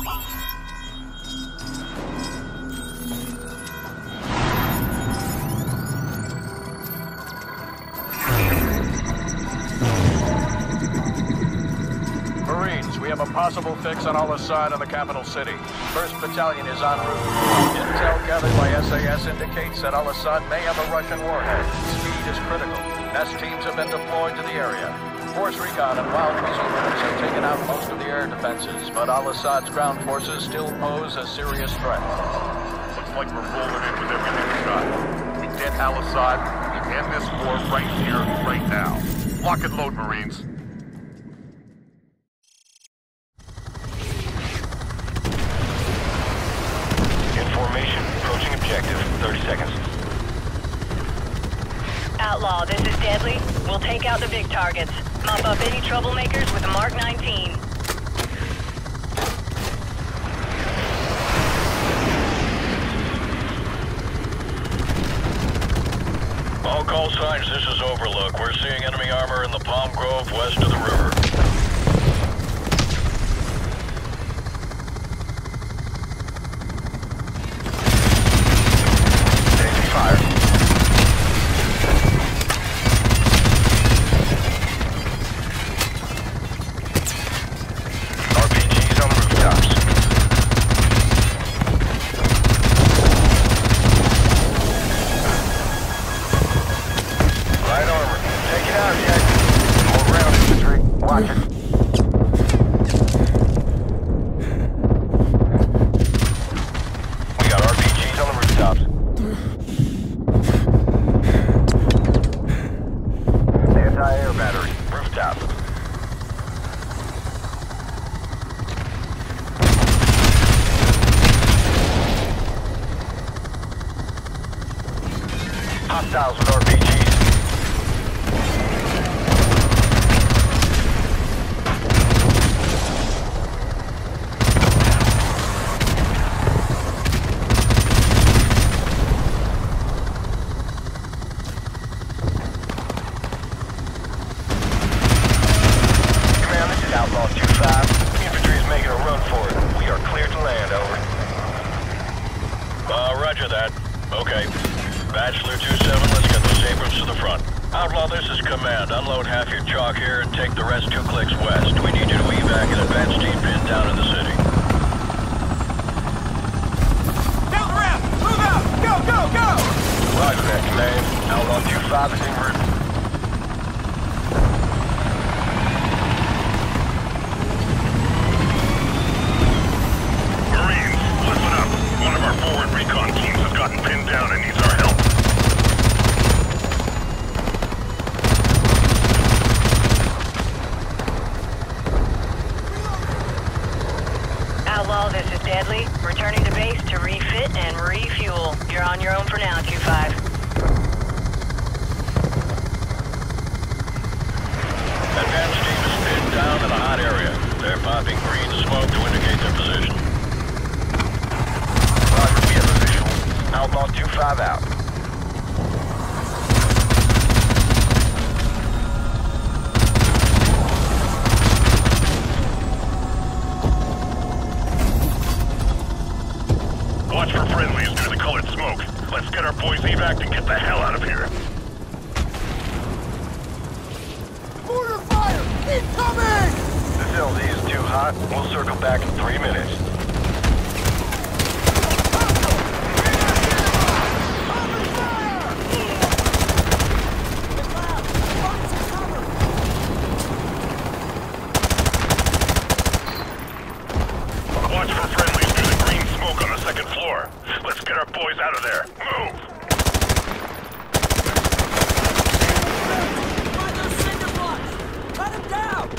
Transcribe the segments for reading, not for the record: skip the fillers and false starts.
Marines, we have a possible fix on Al-Assad in the capital city. 1st Battalion is en route. Intel gathered by SAS indicates that Al-Assad may have a Russian warhead. Speed is critical. NEST teams have been deployed to the area. Force Recon and Wild Weasel units have taken out most of the air defenses, but Al-Assad's ground forces still pose a serious threat. Looks like we're rolling in with everything we got. We get Al-Assad, we end this war right here, right now. Lock and load, Marines. Information. Approaching objective. 30 seconds. Outlaw, this is Deadly. We'll take out the big targets. Mop up any troublemakers with the Mark 19. All call signs, this is Overlook. We're seeing enemy armor in the Palm Grove west of the river. Taking fire. RPGs on the rooftops. Light armor. Take it out, Jack. More ground infantry. Watch it. We got RPGs on the rooftops. Anti-air battery. Rooftop. Hostiles with RPGs. Command, this is Outlaw 2-5. Infantry is making a run for it. We are cleared to land, over. Roger that. Okay. Bachelor 2-7, let's get those Abrams to the front. Outlaw, this is Command. Unload half your chalk here and take the rest 2 clicks west. We need you to evac an advanced team pin down in the city. Down the ramp! Move out! Go, go, go! Roger that, Command. Outlaw 2-5 is en route. Marines, listen up. One of our forward recon teams has gotten pinned down and needs our help. Outlaw, this is Deadly. Returning to base to refit and refuel. You're on your own for now, 2-5. Advanced team is pinned down in a hot area. They're popping green smoke to indicate their position. Roger, we have a visual. Outlaw 2-5 out. Watch for friendlies near the colored smoke. Let's get our boys evac and get the hell out of here. Mortar fire! Keep coming! This LZ is too hot. We'll circle back in 3 minutes. Watch for friendlies near the green smoke on the 2nd floor. Let's get our boys out of there. Move! Find those cinder blocks! Cut him down!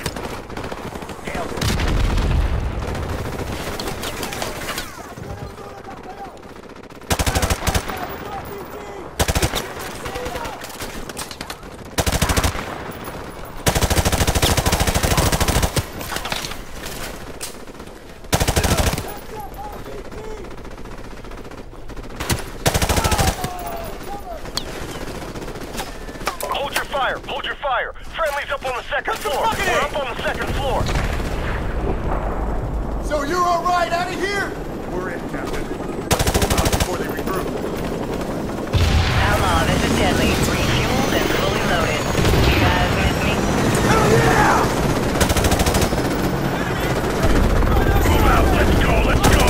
Hold your fire! Hold your fire! Friendly's up on the 2nd floor! fucking We're A! up on the 2nd floor! So you're all right out of here? We're in, Captain. Let's move out before they regroup. Outlaw, this is Deadly. Refueled and fully loaded. You guys with me? Hell yeah! Move out, let's go, let's go!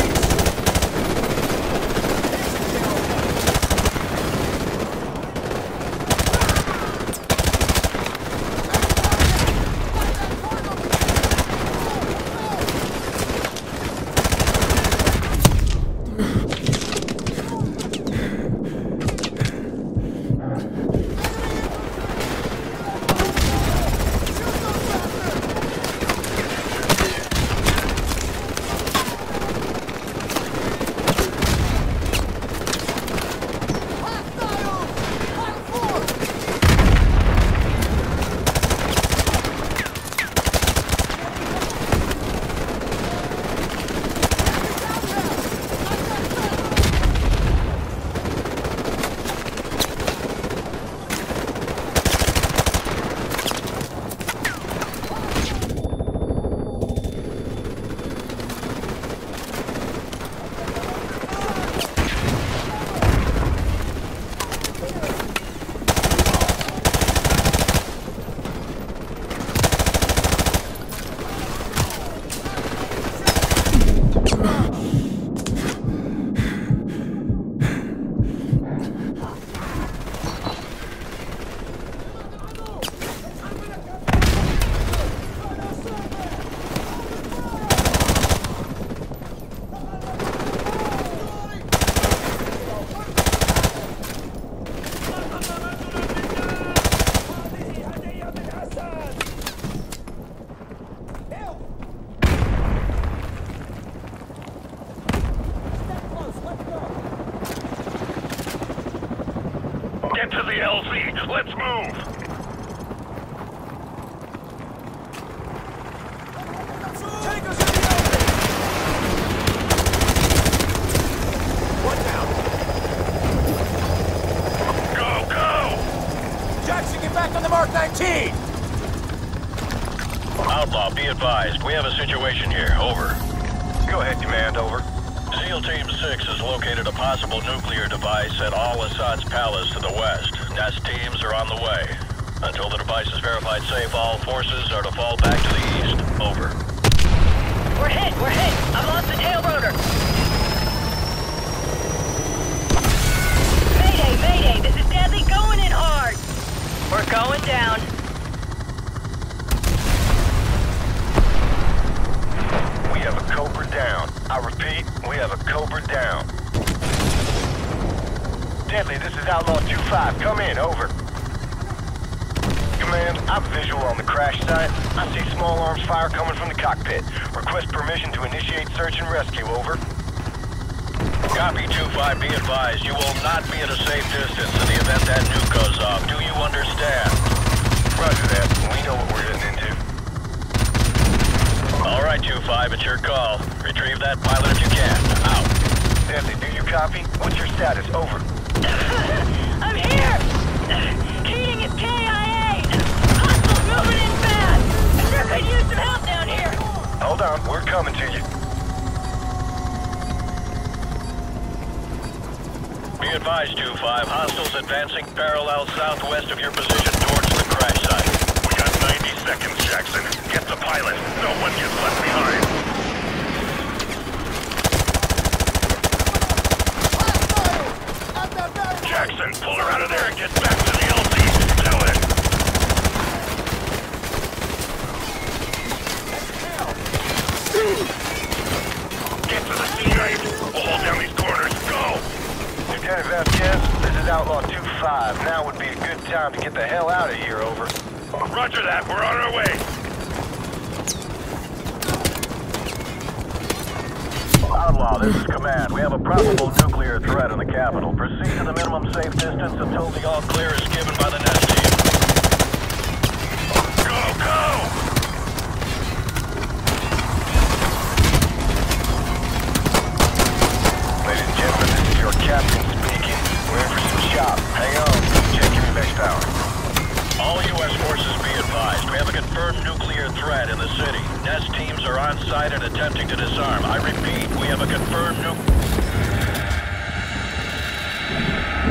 Get to the LZ. Let's move. Take us in the open! One down. Go, go! Jackson, get back on the Mark 19! Outlaw, be advised. We have a situation here. Over. Go ahead, Command, over. SEAL Team 6 has located a possible nuclear device at Al-Assad's palace to the west. Nest teams are on the way. Until the device is verified safe, all forces are to fall back to the east. Over. We're hit! We're hit! I've lost the tail rotor! Mayday! Mayday! This is Deadly going in hard! We're going down. We have a Cobra down. I repeat, we have a Cobra down. Deadly, this is Outlaw 2-5. Come in, over. Command, I'm visual on the crash site. I see small arms fire coming from the cockpit. Request permission to initiate search and rescue, over. Copy 2-5, be advised. You will not be at a safe distance in the event that nuke goes off. Do you understand? Roger that. We know what we're getting into. All right, 2-5, it's your call. Retrieve that pilot if you can. Out. Deadly, do you copy? What's your status? Over. I'm here! Keating is KIA! Hostiles moving in fast! I sure could use some help down here! Hold on, we're coming to you. Be advised, 2-5. Hostiles advancing parallel southwest of your position towards the crash site. We got 90 seconds, Jackson. Get the pilot. No one gets left behind. Jackson, pull her out of there and get back to the LZ. Do it! Get to the C-Train. We'll hold down these corners. Go! Lieutenant Vasquez, this is Outlaw 2-5. Now would be a good time to get the hell out of here, over. Roger that. We're on our way. Outlaw, this is Command. We have a probable nuclear threat in the capital. Proceed to the minimum safe distance until the All clear is given by the Nest team. Go, go! Ladies and gentlemen, this is your captain speaking. We're in for some shop. Hang on. Check your base power. All U.S. forces be advised. We have a confirmed nuclear threat in the city. Nest teams are on inside and attempting to disarm. I repeat, we have a confirmed nuke.